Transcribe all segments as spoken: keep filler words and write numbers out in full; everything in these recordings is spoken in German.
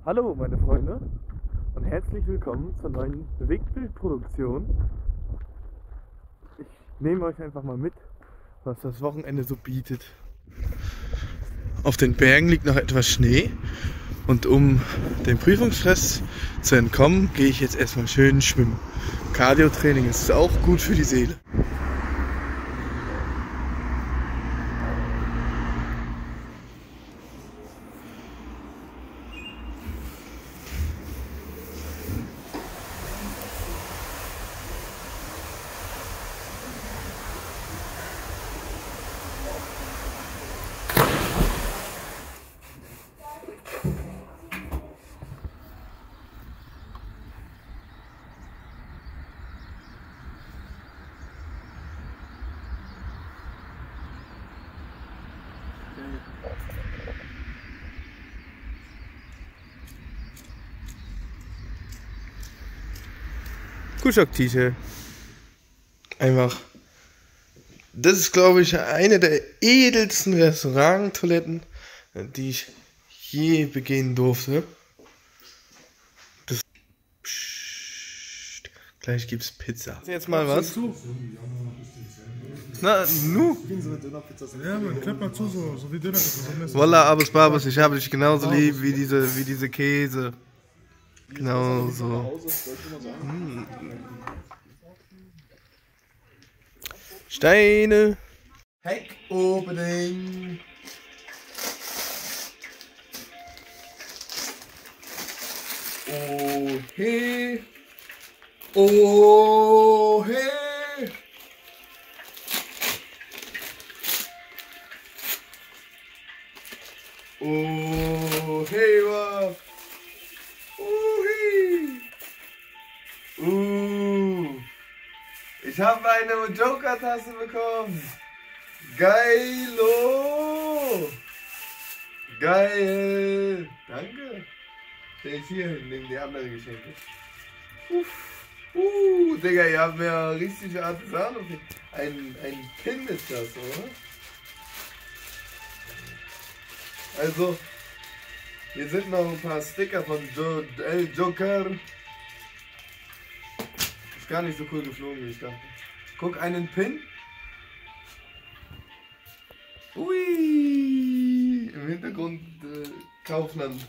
Hallo meine Freunde und herzlich willkommen zur neuen Bewegtbildproduktion. Ich nehme euch einfach mal mit, was das Wochenende so bietet. Auf den Bergen liegt noch etwas Schnee und um dem Prüfungsstress zu entkommen, gehe ich jetzt erstmal schön schwimmen. Cardio-Training ist auch gut für die Seele. Kuschok-T-Shirt. Einfach. Das ist, glaube ich, eine der edelsten Restauranttoiletten, die ich je begehen durfte. Das Psst. Gleich gibt's Pizza. Jetzt mal was. Na, nu? Ja, man, klapp mal zu, so, so wie Döner. Wallah, Abus Babus, ich habe dich genauso lieb wie diese, wie diese Käse. Genau so. Hm. Steine. Heckopening. Oh hey. Oh hey. Oh hey, wa. Uh, ich habe eine Joker-Tasse bekommen. Geilo. Geil. Danke. Stell ich hier hin, neben die anderen Geschenke. Uff. Uh, Digga, ihr habt mir richtig Artisan. Ein, ein Pin ist das, oder? Also, hier sind noch ein paar Sticker von jo El Joker. Ist gar nicht so cool geflogen, wie ich dachte. Guck, einen Pin. Ui, im Hintergrund äh, Kaufland.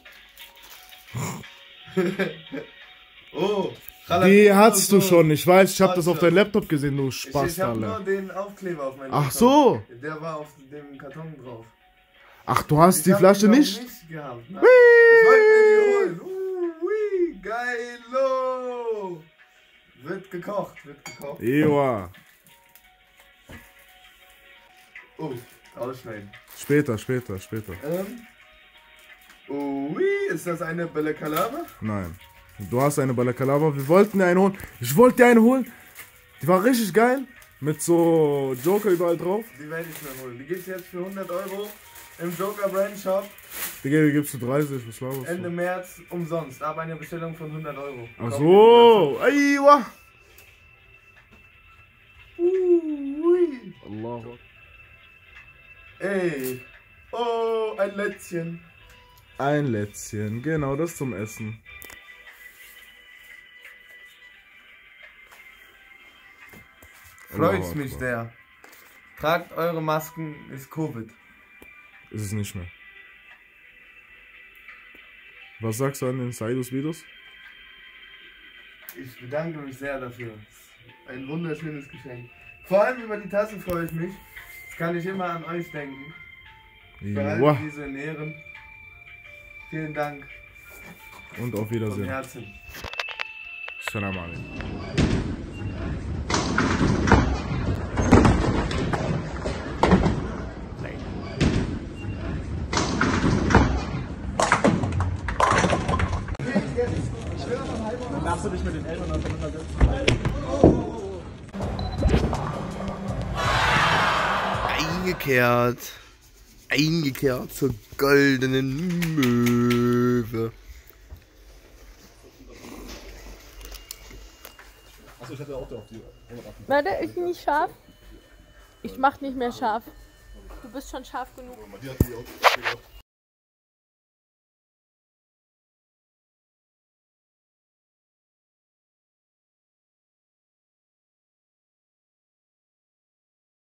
Oh, die hast du schon, ich weiß, ich habe das auf deinem Laptop gesehen, du Spaß. Ich, ich habe nur den Aufkleber auf meinem Ach so. Der war auf dem Karton drauf. Ach, du hast ich die Flasche nicht? nicht gehabt, nein. Ich wollte mir die holen. Ui, geilo. Wird gekocht, wird gekocht. Ewa. Oh, ausschneiden. Später, später, später. Ähm. Ui, ist das eine Balaclava? Nein. Du hast eine Balaclava. Wir wollten dir eine holen. Ich wollte dir eine holen. Die war richtig geil. Mit so Joker überall drauf. Die werde ich mir holen. Die gibt es jetzt für hundert Euro im Joker Brand Shop. Digga, die gibst du dreißig, was laberst du? Ende März umsonst, aber eine Bestellung von hundert Euro. Ach so, Aywa. Ui. Allah. Ey. Oh, ein Lätzchen. Ein Lätzchen, genau, das zum Essen. Freut's mich sehr. Tragt eure Masken, ist Covid. Ist es nicht mehr. Was sagst du an den Saidos-Videos? Ich bedanke mich sehr dafür. Ein wunderschönes Geschenk. Vor allem über die Tasse freue ich mich. Das kann ich immer an euch denken. Für all diese in Ehren. Vielen Dank. Und auf Wiedersehen. Von Herzen. Salam alaikum. Dann darfst du dich mit den Eltern auseinandersetzen. Eingekehrt. Eingekehrt zur goldenen Möwe. Achso, ich hatte auch auf die. Warte, ist nicht scharf? Ich mach nicht mehr scharf. Du bist schon scharf genug.